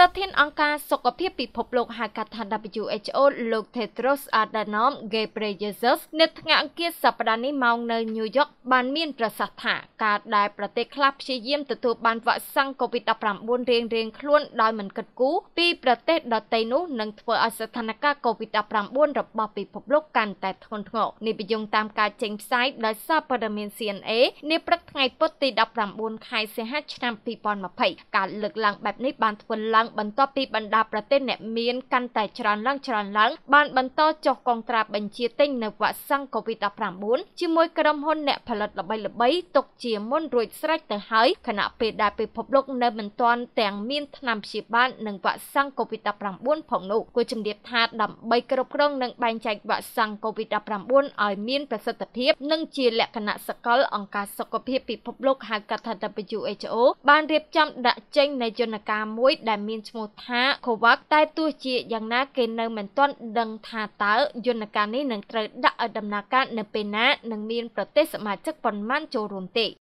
ធានអង្គការសុខភាពពិភពលោកហៅកាត់ថា WHO លោក Tedros Adhanom Ghebreyesus នៅថ្ងៃអង្គារសប្តាហ៍នេះមកនៅញូវយ៉កបានមានប្រសាសន៍ថាការដែលប្រទេសខ្លះព្យាយាមទទួលបានវ៉ាក់សាំង COVID-19 រៀងៗខ្លួនដោយមិនគិតគូរពីប្រទេសដទៃនោះនឹងធ្វើឲ្យស្ថានភាព COVID-19 របស់ពិភពលោកកាន់តែធ្ងន់ធ្ងរនេះបញ្យងតាមការចេញផ្សាយដោយសារព័ត៌មាន CNA នាព្រឹកថ្ងៃពុធទី 19 ខែសីហាឆ្នាំ 2020 ការលើកឡើងបែបនេះបានធ្វើឡើងបន្ទាប់ពីបណ្ដាប្រទេសអ្នកមានកាន់តែច្រើនឡើងបានបន្តចុះកងត្រាបញ្ជាទិញនៅវ៉ាក់សាំង COVID-19 ជាមួយក្រុមហ៊ុនអ្នកផលិតល្បីៗទុកជាមុនរួចស្រេចទៅហើយខណៈពេលដែលពិភពលោកនៅមិនទាន់ទាំងមានថ្នាំព្យាបាលនិងវ៉ាក់សាំង COVID-19 ផងនោះគួរជំរាបថាដើម្បីគ្រប់គ្រងនិងបែងចែកវ៉ាក់សាំង COVID-19 ឲ្យមានប្រសិទ្ធភាពនិងជាលក្ខណៈសកលអង្គការសុខភាពពិភពលោកហៅកាត់ថា WHO បានរៀបចំដាក់ចេញនូវយន្តការមួយដែលមានឈ្មោះថា COVAX តែទោះជាយ៉ាងណាគេនៅមិនទាន់ដឹងថាតើយន្តការនេះនឹងត្រូវដាក់ឲ្យដំណើរការនៅពេលណានិងមានប្រទេសសមាជិកប៉ុន្មានចូលរួមទេ